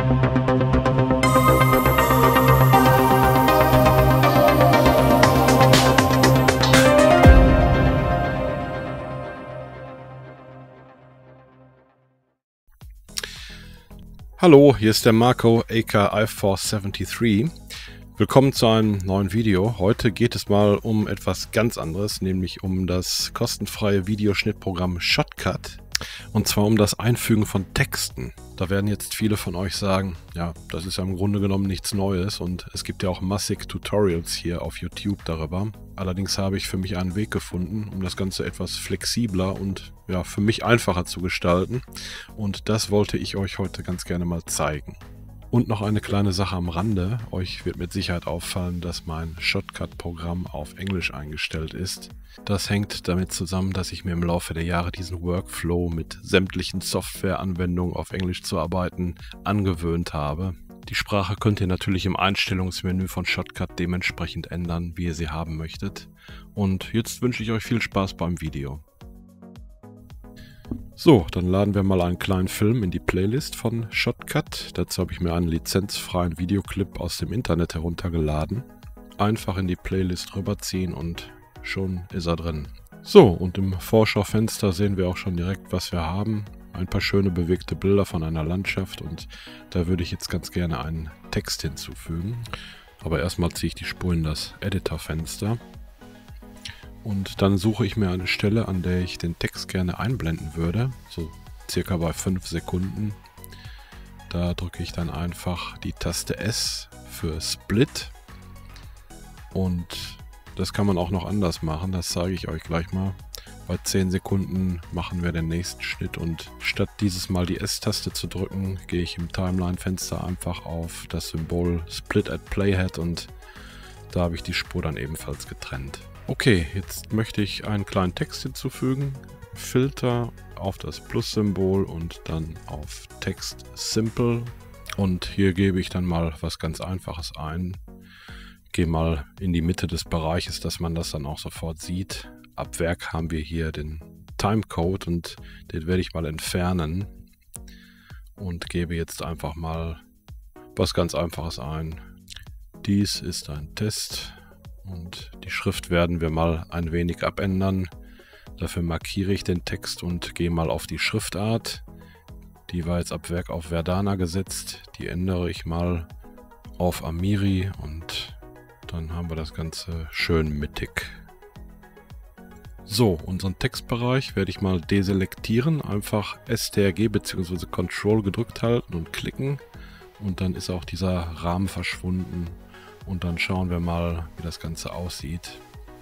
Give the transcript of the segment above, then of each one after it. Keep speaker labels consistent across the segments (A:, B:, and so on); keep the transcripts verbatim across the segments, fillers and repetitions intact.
A: Hallo, hier ist der Marco aka i four seventy-three. Willkommen zu einem neuen Video. Heute geht es mal um etwas ganz anderes, nämlich um das kostenfreie Videoschnittprogramm Shotcut. Und zwar um das Einfügen von Texten. Da werden jetzt viele von euch sagen, ja, das ist ja im Grunde genommen nichts Neues und es gibt ja auch massig Tutorials hier auf YouTube darüber. Allerdings habe ich für mich einen Weg gefunden, um das Ganze etwas flexibler und ja, für mich einfacher zu gestalten. Und das wollte ich euch heute ganz gerne mal zeigen. Und noch eine kleine Sache am Rande. Euch wird mit Sicherheit auffallen, dass mein Shotcut-Programm auf Englisch eingestellt ist. Das hängt damit zusammen, dass ich mir im Laufe der Jahre diesen Workflow mit sämtlichen Softwareanwendungen auf Englisch zu arbeiten angewöhnt habe. Die Sprache könnt ihr natürlich im Einstellungsmenü von Shotcut dementsprechend ändern, wie ihr sie haben möchtet. Und jetzt wünsche ich euch viel Spaß beim Video. So, dann laden wir mal einen kleinen Film in die Playlist von Shotcut. Dazu habe ich mir einen lizenzfreien Videoclip aus dem Internet heruntergeladen. Einfach in die Playlist rüberziehen und schon ist er drin. So, und im Vorschaufenster sehen wir auch schon direkt, was wir haben. Ein paar schöne bewegte Bilder von einer Landschaft und da würde ich jetzt ganz gerne einen Text hinzufügen. Aber erstmal ziehe ich die Spur in das Editorfenster. Und dann suche ich mir eine Stelle, an der ich den Text gerne einblenden würde, so circa bei fünf Sekunden. Da drücke ich dann einfach die Taste S für Split. Und das kann man auch noch anders machen, das zeige ich euch gleich mal. Bei zehn Sekunden machen wir den nächsten Schnitt und statt dieses Mal die S-Taste zu drücken, gehe ich im Timeline-Fenster einfach auf das Symbol Split at Playhead und da habe ich die Spur dann ebenfalls getrennt. Okay, jetzt möchte ich einen kleinen Text hinzufügen. Filter auf das Plus-Symbol und dann auf Text Simple. Und hier gebe ich dann mal was ganz Einfaches ein. Gehe mal in die Mitte des Bereiches, dass man das dann auch sofort sieht. Ab Werk haben wir hier den Timecode und den werde ich mal entfernen. Und gebe jetzt einfach mal was ganz Einfaches ein. Dies ist ein Test. Und die Schrift werden wir mal ein wenig abändern. Dafür markiere ich den Text und gehe mal auf die Schriftart. Die war jetzt ab Werk auf Verdana gesetzt. Die ändere ich mal auf Amiri und dann haben wir das Ganze schön mittig. So, unseren Textbereich werde ich mal deselektieren. Einfach S T R G bzw. Control gedrückt halten und klicken. Und dann ist auch dieser Rahmen verschwunden. Und dann schauen wir mal, wie das Ganze aussieht.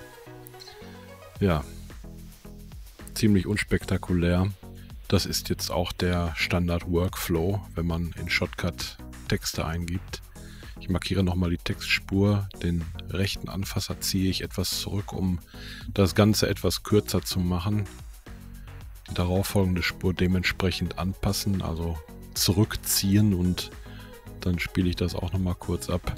A: Ja, ziemlich unspektakulär. Das ist jetzt auch der Standard-Workflow, wenn man in Shotcut Texte eingibt. Ich markiere nochmal die Textspur. Den rechten Anfasser ziehe ich etwas zurück, um das Ganze etwas kürzer zu machen. Die darauffolgende Spur dementsprechend anpassen, also zurückziehen und dann spiele ich das auch nochmal kurz ab.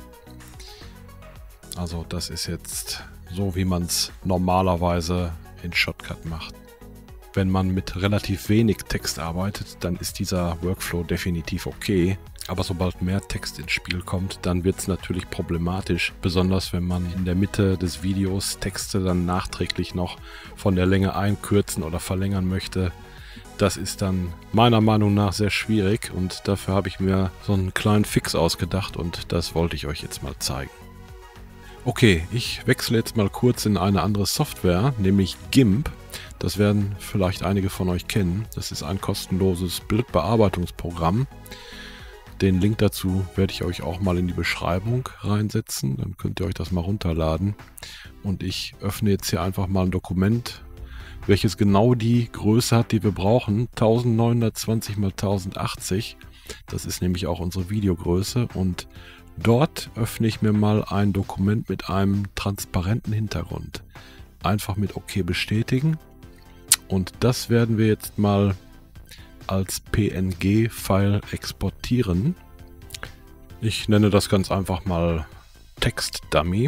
A: Also das ist jetzt so, wie man es normalerweise in Shotcut macht. Wenn man mit relativ wenig Text arbeitet, dann ist dieser Workflow definitiv okay. Aber sobald mehr Text ins Spiel kommt, dann wird es natürlich problematisch. Besonders wenn man in der Mitte des Videos Texte dann nachträglich noch von der Länge einkürzen oder verlängern möchte. Das ist dann meiner Meinung nach sehr schwierig und dafür habe ich mir so einen kleinen Fix ausgedacht und das wollte ich euch jetzt mal zeigen. Okay, ich wechsle jetzt mal kurz in eine andere Software, nämlich GIMP. Das werden vielleicht einige von euch kennen. Das ist ein kostenloses Bildbearbeitungsprogramm. Den Link dazu werde ich euch auch mal in die Beschreibung reinsetzen. Dann könnt ihr euch das mal runterladen. Und ich öffne jetzt hier einfach mal ein Dokument, welches genau die Größe hat, die wir brauchen. neunzehnhundertzwanzig mal tausendachtzig. Das ist nämlich auch unsere Videogröße und dort öffne ich mir mal ein Dokument mit einem transparenten Hintergrund. Einfach mit OK bestätigen. Und das werden wir jetzt mal als P N G-File exportieren. Ich nenne das ganz einfach mal Text-Dummy.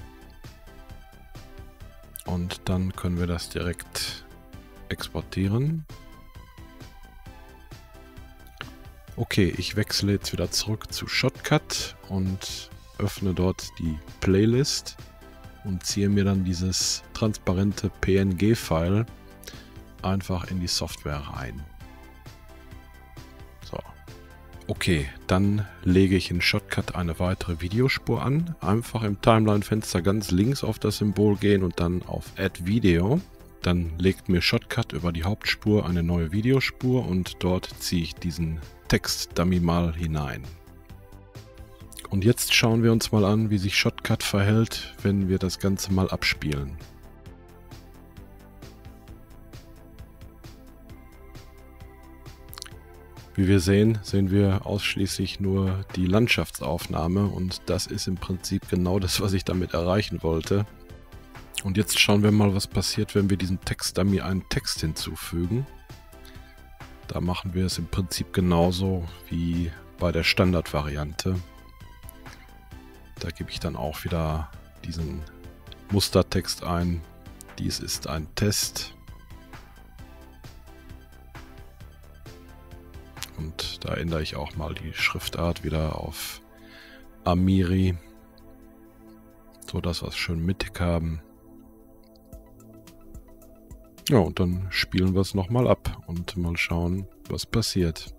A: Und dann können wir das direkt exportieren. Okay, ich wechsle jetzt wieder zurück zu Shotcut und öffne dort die Playlist und ziehe mir dann dieses transparente P N G-File einfach in die Software rein. So. Okay, dann lege ich in Shotcut eine weitere Videospur an. Einfach im Timeline-Fenster ganz links auf das Symbol gehen und dann auf Add Video. Dann legt mir Shotcut über die Hauptspur eine neue Videospur und dort ziehe ich diesen Text-Dummy mal hinein. Und jetzt schauen wir uns mal an, wie sich Shotcut verhält, wenn wir das Ganze mal abspielen. Wie wir sehen, sehen wir ausschließlich nur die Landschaftsaufnahme und das ist im Prinzip genau das, was ich damit erreichen wollte. Und jetzt schauen wir mal, was passiert, wenn wir diesem Text-Dummy einen Text hinzufügen. Da machen wir es im Prinzip genauso wie bei der Standardvariante. Da gebe ich dann auch wieder diesen Mustertext ein. Dies ist ein Test. Und da ändere ich auch mal die Schriftart wieder auf Amiri, so dass wir es schön mittig haben. Ja, und dann spielen wir es nochmal ab und mal schauen, was passiert.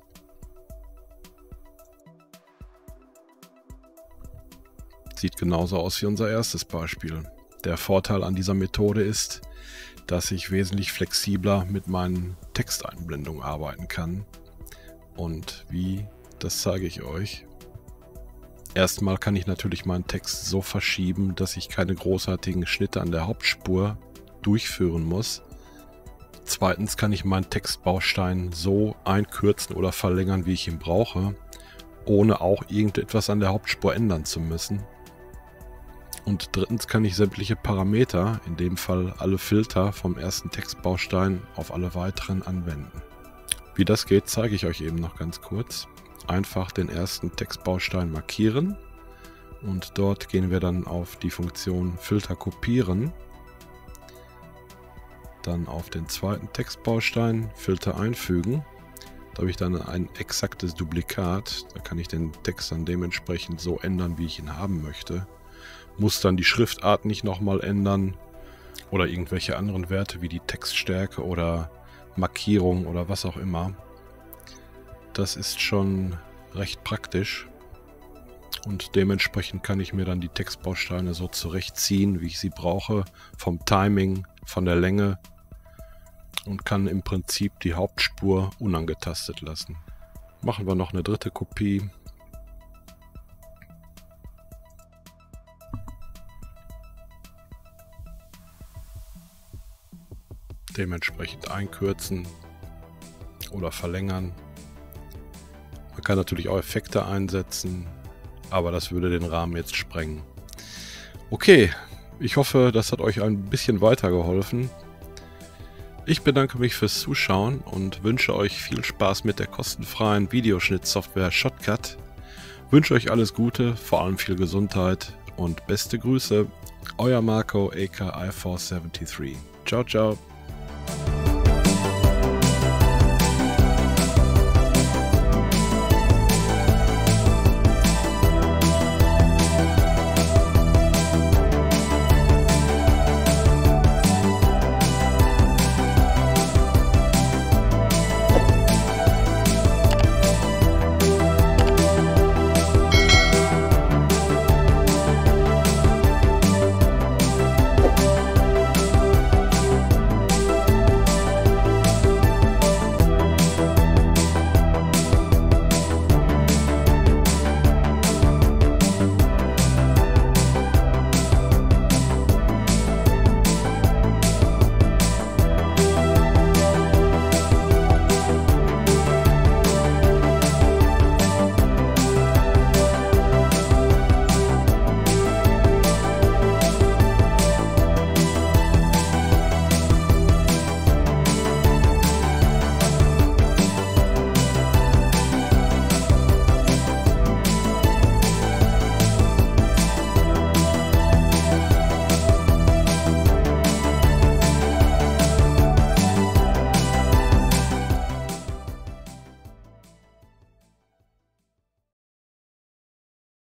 A: Sieht genauso aus wie unser erstes Beispiel. Der Vorteil an dieser Methode ist, dass ich wesentlich flexibler mit meinen Texteinblendungen arbeiten kann. Und wie, das zeige ich euch. Erstmal kann ich natürlich meinen Text so verschieben, dass ich keine großartigen Schnitte an der Hauptspur durchführen muss. Zweitens kann ich meinen Textbaustein so einkürzen oder verlängern, wie ich ihn brauche, ohne auch irgendetwas an der Hauptspur ändern zu müssen. Und drittens kann ich sämtliche Parameter, in dem Fall alle Filter vom ersten Textbaustein auf alle weiteren anwenden. Wie das geht, zeige ich euch eben noch ganz kurz. Einfach den ersten Textbaustein markieren und dort gehen wir dann auf die Funktion Filter kopieren. Dann auf den zweiten Textbaustein Filter einfügen. Da habe ich dann ein exaktes Duplikat. Da kann ich den Text dann dementsprechend so ändern, wie ich ihn haben möchte. Muss dann die Schriftart nicht nochmal ändern oder irgendwelche anderen Werte wie die Textstärke oder Markierung oder was auch immer. Das ist schon recht praktisch und dementsprechend kann ich mir dann die Textbausteine so zurechtziehen, wie ich sie brauche, vom Timing, von der Länge und kann im Prinzip die Hauptspur unangetastet lassen. Machen wir noch eine dritte Kopie. Dementsprechend einkürzen oder verlängern. Man kann natürlich auch Effekte einsetzen, aber das würde den Rahmen jetzt sprengen. Okay, ich hoffe, das hat euch ein bisschen weitergeholfen. Ich bedanke mich fürs Zuschauen und wünsche euch viel Spaß mit der kostenfreien Videoschnittsoftware Shotcut. Wünsche euch alles Gute, vor allem viel Gesundheit und beste Grüße. Euer Marco aka i four seventy-three. Ciao, ciao.